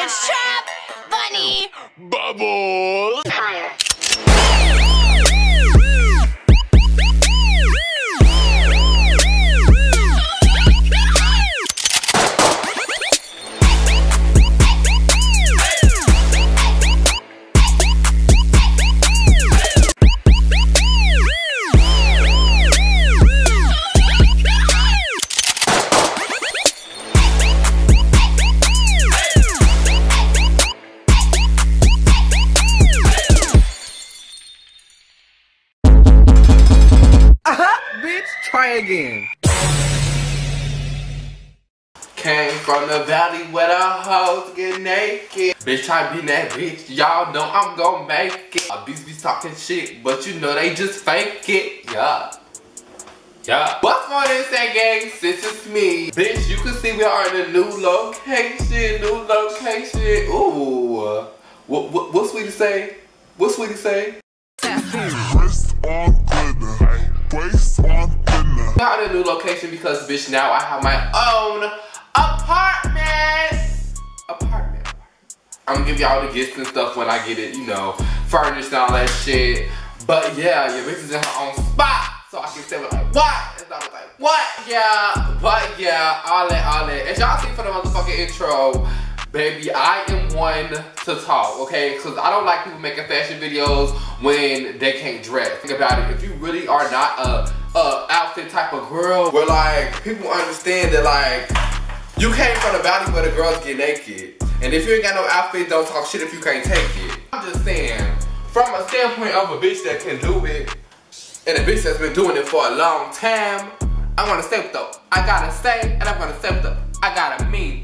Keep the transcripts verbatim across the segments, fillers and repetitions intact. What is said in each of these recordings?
It's Trap Bunny Bubbles. Higher. Try again. Came from the valley where the hoes get naked. Bitch try to be that bitch, y'all know I'm gon' make it. Uh, Beats be talking shit, but you know they just fake it. Yeah. Yeah. What's going on, say gang? Sis, it's me. Bitch, you can see we are in a new location. New location. Ooh. What, what, what Sweetie say? What Sweetie say? Wrist on glitter. Waist on thinner. Got a new location because bitch now I have my own apartment. Apartment. I'm gonna give y'all the gifts and stuff when I get it, you know, furnished and all that shit. But yeah, your bitch is in her own spot. So I can say like what? And I was like, what? Yeah, but yeah, all that, all that. As y'all see for the motherfucking intro, baby, I am one to talk, okay? Because I don't like people making fashion videos when they can't dress. Think about it. If you really are not a, a outfit type of girl, where like people understand that like you came from the valley where the girls get naked, and if you ain't got no outfit, don't talk shit if you can't take it. I'm just saying, from a standpoint of a bitch that can do it, and a bitch that's been doing it for a long time, I'm gonna say what though. I gotta say, and I'm gonna say what though. I gotta mean.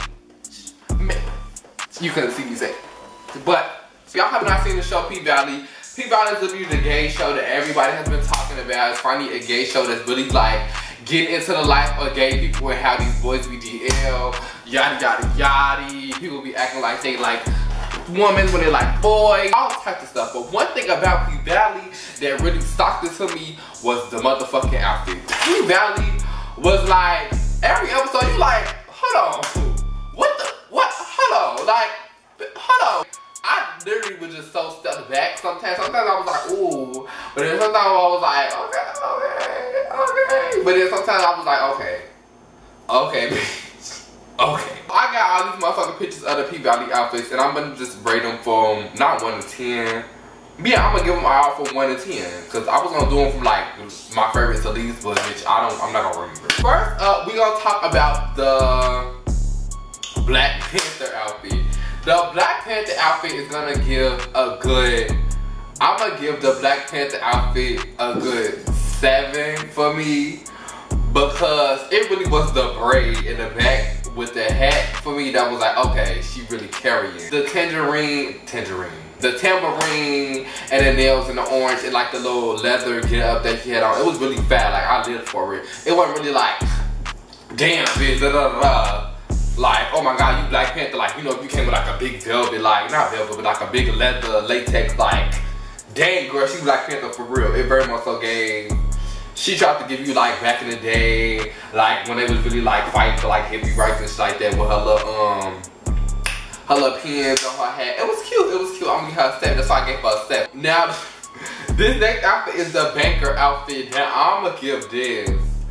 You couldn't see me say. But if y'all have not seen the show P Valley, P Valley is literally the gay show that everybody has been talking about. It's finally a gay show that's really like getting into the life of gay people and how these boys be D L, yada yada yada. People be acting like they like women when they like boys, all types of stuff. But one thing about P Valley that really stuck it to me was the motherfucking outfit. P Valley was like, every episode you like, hold on, what the, what, hold on, like, hold on. I literally was just so stepped back sometimes. Sometimes I was like, ooh, but then sometimes I was like, okay, okay, okay. But then sometimes I was like, okay, okay, bitch, okay. I got all these motherfucking pictures of the P Valley outfits, and I'm gonna just rate them from not one to ten. Yeah, I'm gonna give them all from one to ten, cause I was gonna do them from like my favorites to least, but bitch, I don't, I'm not gonna remember. First up, we gonna talk about the Black Panther outfit. The Black Panther outfit is gonna give a good, I'm gonna give the Black Panther outfit a good seven for me, because it really was the braid in the back with the hat for me that was like, okay, she really carrying. The tangerine, tangerine, the tambourine and the nails and the orange and like the little leather get up that she had on, it was really fat, like I lived for it. It wasn't really like, damn bitch, da da da. Like, oh my god, you Black Panther, like, you know, if you came with like a big velvet, like, not velvet, but like a big leather, latex, like, dang girl, she Black Panther for real. It very much so gave. She tried to give you like back in the day, like when they was really like fighting for like hippie rights and shit like that with her little, um, her little pins on her hat. It was cute, it was cute. I'm gonna give her a seven, that's why I gave her a seven. Now, this next outfit is the banker outfit. Now, I'm gonna give this,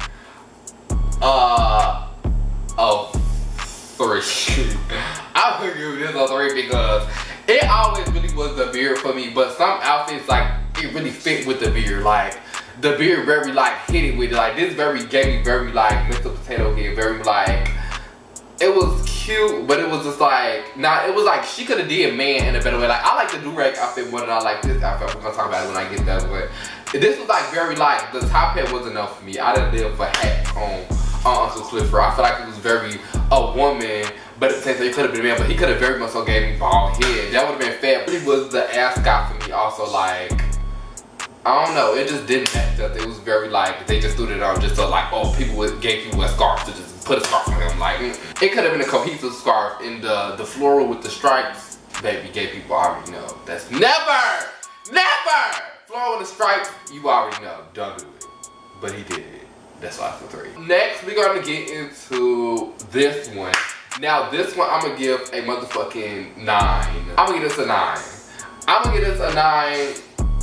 uh, a three. I'm gonna give this a three because it always really was the beard for me, but some outfits like it really fit with the beard. Like the beard very like hit it with it. Like this very gave me very like Mister Potato Head, very like, it was cute, but it was just like, nah, it was like she could have did man in a better way. Like I like the do-rag outfit more than I like this outfit. We're gonna talk about it when I get that, but this was like very like, the top hat was enough for me. I didn't live for hat on on Uncle Clifford. I feel like it was very a woman, but at the same time, he could have been a man, but he could have very much so gave me bald head. That would have been fat, but it was the ascot for me also. Like, I don't know, it just didn't match up. It was very like, they just threw it on just so like, oh, people with, gave people a scarf to just put a scarf on them. Like, mm. It could have been a cohesive scarf in the, the floral with the stripes. Baby, gay people already know. That's never, never! Floral with the stripes, you already know, don't do it. But he did it. That's why for three. Next, we're gonna get into this one. Now this one I'm gonna give a motherfucking nine. I'm gonna give this a nine. I'm gonna give this a nine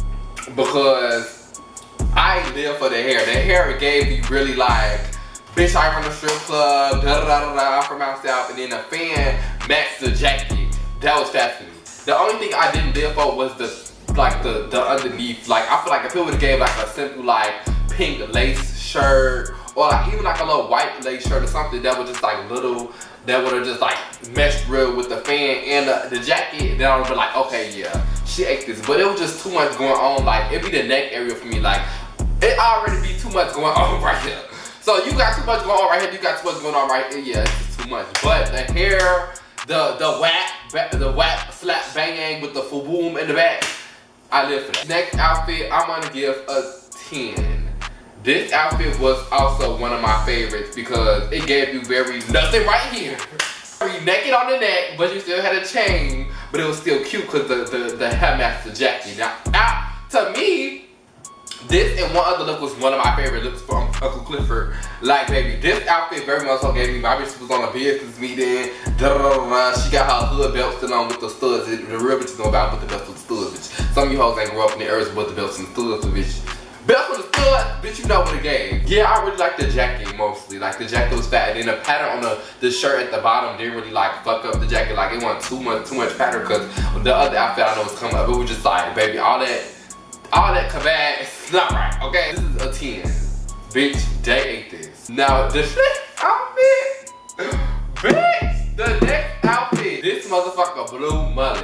because I live for the hair. The hair gave me really like, bitch, I run a strip club, da da da da, I'm from out south, and then the fan matched the jacket. That was fat for me. The only thing I didn't live for was the like the the underneath. Like I feel like if it would have gave like a simple like pink lace shirt, or like even like a little white lace shirt or something that was just like little, that would have just like meshed real with the fan and the, the jacket, then I would have been like, okay, yeah, she ate this. But it was just too much going on. Like it'd be the neck area for me. Like it already be too much going on right here. So you got too much going on right here. You got too much going on right here. Yeah, it's just too much. But the hair, the the whack, the whack slap bang with the boom in the back, I live for that. Next outfit, I'm gonna give a ten. This outfit was also one of my favorites because it gave you very nothing right here. Very naked on the neck, but you still had a chain, but it was still cute because the, the, the hair matched the jacket. Now, now, to me, this and one other look was one of my favorite looks from Uncle Clifford. Like, baby, this outfit very much so gave me, my bitch was on a business meeting, da da da da. She got her hood belt still on with the studs. The real bitches know about with the belts with the studs, bitch. Some of you hoes ain't grow up in the areas with the belts and the studs, bitch. Belt with the studs, bitch, you know what it gave. Yeah, I really like the jacket mostly. Like, the jacket was fat, and then the pattern on the, the shirt at the bottom didn't really, like, fuck up the jacket. Like, it wasn't too much, too much pattern, because the other outfit I know was coming up. It was just like, baby, all that, all that kabad, it's not right, okay? This is a ten. Bitch, they ate this. Now, the next outfit, bitch, the next outfit, this motherfucker blue mullet.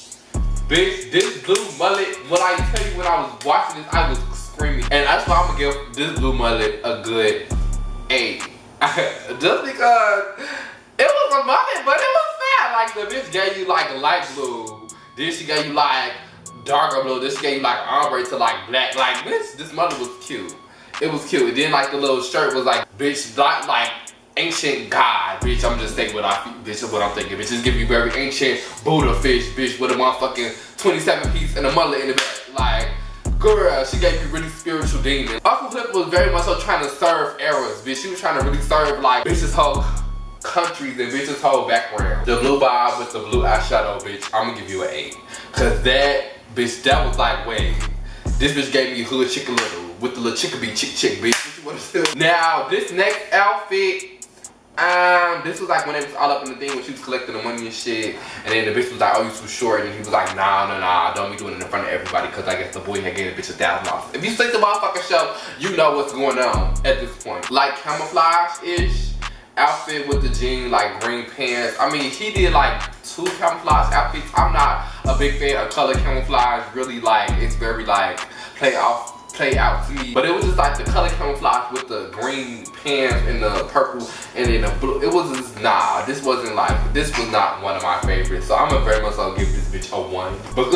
Bitch, this blue mullet, when I tell you when I was watching this, I was screaming. And that's why I'm gonna give this blue mullet a good eight. Just because it was a mullet, but it was fat. Like, the bitch gave you like light blue, then she gave you like darker blue, then she gave you like ombre to like black. Like, bitch, this mullet was cute. It was cute. And then like the little shirt was like, bitch, like, like ancient god, bitch. I'm just saying what I, bitch, what I'm thinking, bitch. Just give you very ancient Buddha fish, bitch, with a motherfucking twenty-seven piece and a mullet in the back. Like, girl, she gave you really spiritual demons. Uncle Cliff was very much so trying to serve eras, bitch. She was trying to really serve like bitches whole countries and bitches whole background. The blue vibe with the blue eyeshadow, bitch. I'm gonna give you an eight, cause that bitch, that was like, wait, this bitch gave me hood chicken little with the little chickabee chick chick, bitch. What you wanna do? Now this next outfit. Um, this was like when it was all up in the thing when she was collecting the money and shit, and then the bitch was like, oh, you too short, and he was like, nah, nah, nah, don't be doing it in front of everybody, because I guess the boy had gave the bitch a thousand dollars. If you see the motherfucking show, you know what's going on at this point. Like camouflage-ish outfit with the jean, like green pants. I mean, he did like two camouflage outfits. I'm not a big fan of color camouflage, really. Like, it's very like play off play out to me, but it was just like the color camouflage with the green pants and the purple and then the blue. It was just, nah, this wasn't like, this was not one of my favorites. So I'm gonna very much so give this bitch a one. But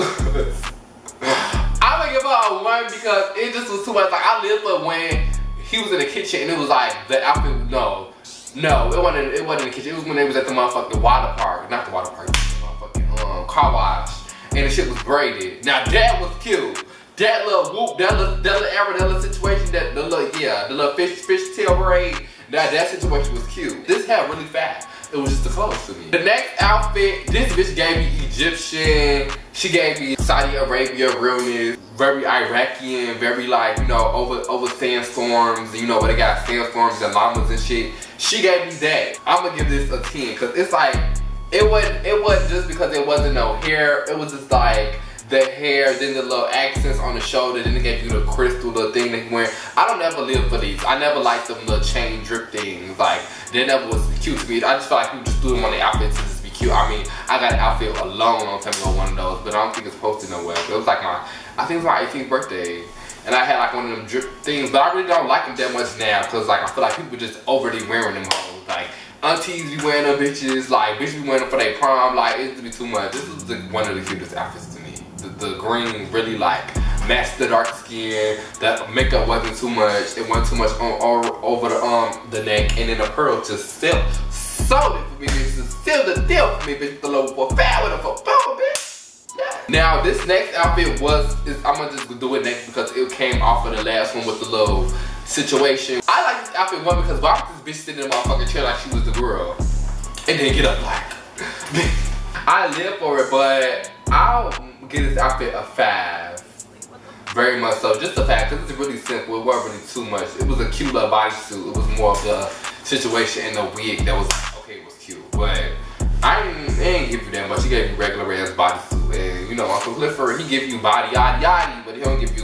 I'm gonna give her a one because it just was too much. Like, I lived for when he was in the kitchen and it was like the outfit. No, no, it wasn't. It wasn't in the kitchen. It was when they was at the motherfucking water park, not the water park, the motherfucking um, car wash, and the shit was braided. Now that was cute. That little whoop, that little, that little era, that little situation, that the little, yeah, the little fish, fish tail braid, that, that situation was cute. This hair really fat. It was just the clothes to me. The next outfit, this bitch gave me Egyptian. She gave me Saudi Arabia realness, very Iraqian, very like, you know, over over sandstorms, you know, where they got sandstorms and llamas and shit. She gave me that. I'm gonna give this a ten, cause it's like, it wasn't, it wasn't just because it wasn't no hair, it was just like, the hair, then the little accents on the shoulder, then they gave you the crystal, the thing they wear. I don't ever live for these. I never liked them little chain drip things. Like, they never was cute to me. I just felt like people just threw them on the outfits to just be cute. I mean, I got an outfit a long, long time ago, one of those, but I don't think it's posted nowhere. It was like my, I think it was my eighteenth birthday. And I had like one of them drip things, but I really don't like them that much now, because like, I feel like people just overly wearing them hoes. Like, aunties be wearing them bitches, like, bitches be wearing them for their prom, like, it'd be too much. This was the, one of the cutest outfits to me. The, the green really like matched the dark skin. The makeup wasn't too much. It wasn't too much on, on over the um the neck, and then the pearl just still sold it for me, bitch. Just sealed the deal for me, bitch. The little for fat with a for bitch. Yeah. Now this next outfit was is I'm gonna just do it next because it came off of the last one with the little situation. I like this outfit one because why was this bitch sitting in the motherfucking chair like she was the girl? and then get up like. I live for it, but I'll give this outfit a five. Very much so, just the fact because it's really simple. It wasn't really too much. It was a cute little bodysuit. It was more of the situation and the wig that was okay. It was cute, but I didn't, I didn't give you that much. He gave you regular ass bodysuit, and you know Uncle Clifford, he give you body yaddy yaddy, but he don't give you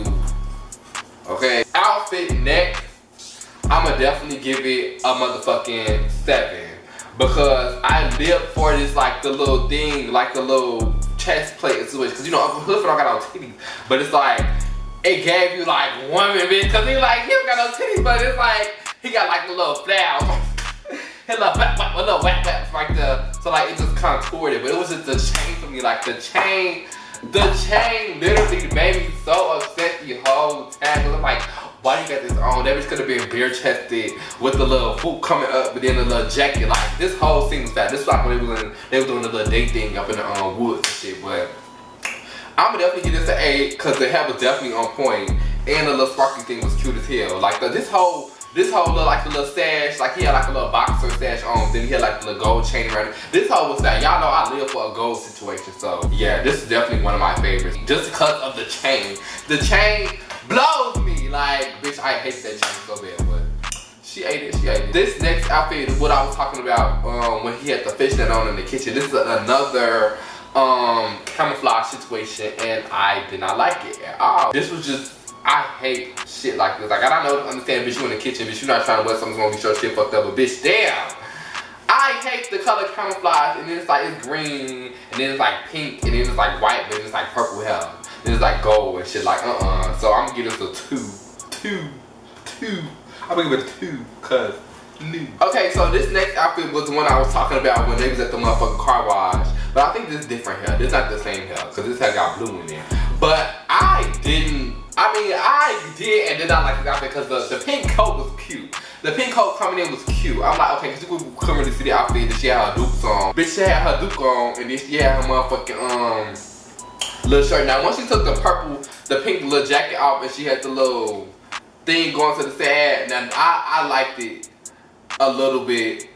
okay. Outfit next, I'ma definitely give it a motherfucking seven because I live for this like the little thing, like the little chest plate situation. Because you know Uncle Clifford don't got no titties, but it's like. It gave you like woman bitch, because he like, he don't got no titties, but it's like, he got like a little flower. He little whack whack, a little whack whack, like the, so like it just contoured it, but it was just the chain for me, like the chain, the chain literally made me so upset the whole time, because I'm like, why you got this on? That bitch could have been bare chested with the little foot coming up, but then the little jacket, like this whole scene was fat. This was like when they was in, they was doing the little date thing up in the um, woods and shit, but. I'm gonna definitely give this an eight because the hair was definitely on point and the little sparkly thing was cute as hell. Like the, this whole, this whole little like the little stash, like he had like a little boxer stash on, then he had like the little gold chain around it. This whole was that y'all know I live for a gold situation, so yeah, this is definitely one of my favorites just because of the chain. The chain blows me, like bitch, I hate that chain so bad, but she ate it, she ate it. This next outfit is what I was talking about um, when he had the fishnet on in the kitchen. This is another. Um, camouflage situation, and I did not like it at all. This was just, I hate shit like this. Like, I don't know, understand, bitch, you in the kitchen, bitch, you not trying to wear something's gonna be your shit fucked up, but bitch, damn. I hate the color camouflage, and then it's like, it's green, and then it's like pink, and then it's like white, but then it's like purple hair. Then it's like gold and shit, like, uh-uh. So I'm gonna give this a two, two, two. I'm gonna give it a two, cause new. Okay, so this next outfit was the one I was talking about when they was at the motherfucking car wash. But I think this is different hair. This is not the same hair because this hair got blue in it. But I didn't, I mean, I did and did not like this outfit because the, the pink coat was cute. The pink coat coming in was cute. I'm like, okay, because you couldn't really see the outfit that she had her dukes on. Bitch, she had her duke on and then she had her motherfucking um little shirt. Now, once she took the purple, the pink little jacket off and she had the little thing going to the side, now I, I liked it a little bit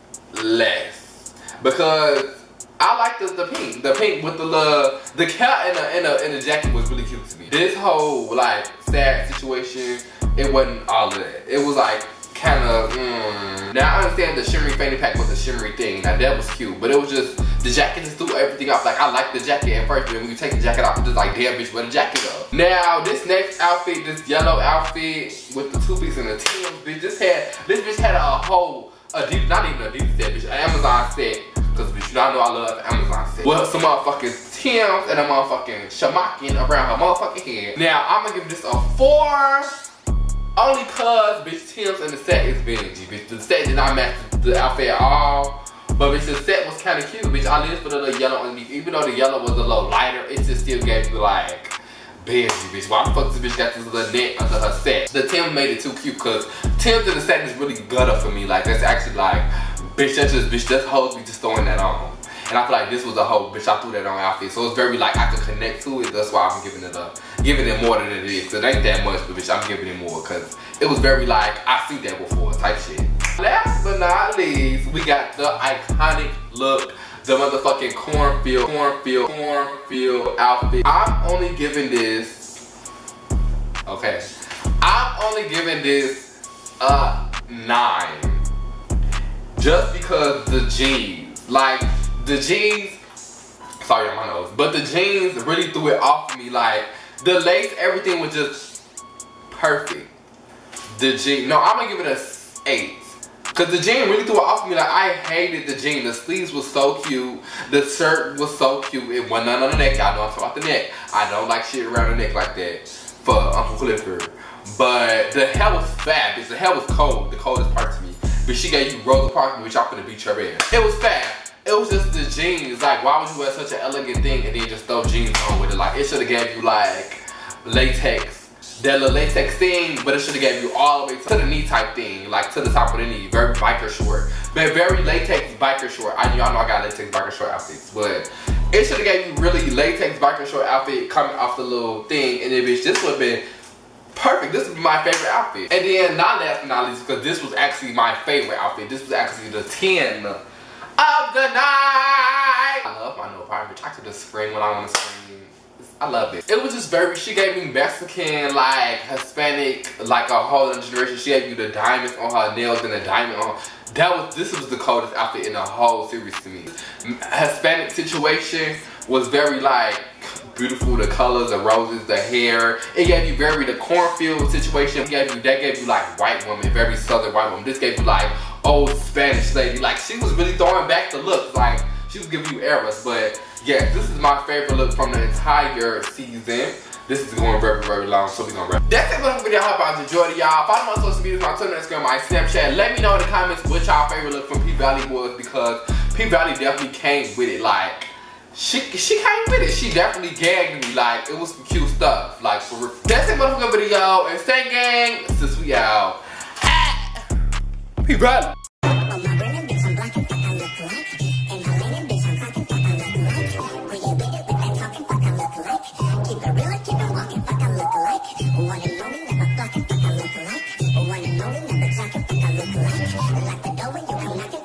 less because I like the, the pink, the pink with the little, the cat in the, in, the, in the jacket was really cute to me. This whole like sad situation, it wasn't all of that. It was like kind of, mm. Now I understand the shimmery fanny pack was a shimmery thing. Now that was cute, but it was just, the jacket just threw everything off. Like I like the jacket at first, but when you take the jacket off, it's just like, damn bitch, where the jacket go? Now this next outfit, this yellow outfit with the two piece and the Tims, bitch, this had, this bitch had a whole, Adidas, not even Adidas set, bitch, an Amazon set. Cause bitch, you know I know I love Amazon set. Well, some motherfucking Tims and a motherfucking shamakin around her motherfucking head. Now, I'm gonna give this a four. Only cause, bitch, Tims and the set is Benji, bitch. The set did not match the outfit at all. But bitch, the set was kind of cute, bitch. I lived for the little yellow underneath. Even though the yellow was a little lighter, it just still gave you like, Benji, bitch. Why the fuck this bitch got this little net under her set? The Tims made it too cute cause Tims and the set is really gutter for me. Like, that's actually like, bitch, that's just, bitch, that's hoes be just throwing that on. And I feel like this was a whole, bitch, I threw that on outfit. So it's very like, I could connect to it. That's why I'm giving it a, giving it more than it is. Cause it ain't that much, but bitch, I'm giving it more. Cause it was very like, I see that before type shit. Last but not least, we got the iconic look. The motherfucking cornfield, cornfield, cornfield outfit. I'm only giving this, okay. I'm only giving this a nine. Just because the jeans, like the jeans, sorry on my nose, but the jeans really threw it off of me. Like the lace, everything was just perfect. The jean, no, I'm gonna give it a eight. Cause the jean really threw it off of me. Like I hated the jean. The sleeves was so cute. The shirt was so cute. It wasn't none on the neck. Y'all know I'm talking about the neck. I don't like shit around the neck like that for Uncle Clifford. But the hair was fab. The hair was cold. The coldest part to me. But she gave you Rosa Parks, which y'all finna beat your ass. It was fab. It was just the jeans. Like, why would you wear such an elegant thing and then just throw jeans on with it? Like, it should have gave you like latex. That little latex thing, but it should have gave you all the way to the knee type thing, like to the top of the knee, very biker short, but very latex biker short. I y'all know I got latex biker short outfits, but it should have gave you really latex biker short outfit coming off the little thing, and then bitch, this would have been perfect. This would be my favorite outfit. And then not last but not least, because this was actually my favorite outfit. This was actually the ten of the night. I love my no private. I could just scream when I want to scream. I love it. It was just very, she gave me Mexican, like Hispanic, like a whole other generation. She gave you the diamonds on her nails and the diamond on her. That was, this was the coldest outfit in the whole series to me. Hispanic situation was very like beautiful, the colors, the roses, the hair. It gave you very the cornfield situation. It gave you, that gave you like white woman, very southern white woman. This gave you like old Spanish lady. Like she was really throwing back the looks. Like she was giving you eras. But yeah, this is my favorite look from the entire season. This is going very, very long, so we're gonna wrap. That's it for the video. I hope I enjoyed it, y'all. Follow me on social media, my Twitter, Instagram, my Snapchat. Let me know in the comments what y'all favorite look from P Valley was, because P Valley definitely came with it. Like, she she came with it. She definitely gagged me. Like, it was some cute stuff. Like, for real. That's it for the video. And stay gang, since we out. Ah. P Valley. Like the dough when you come knocking.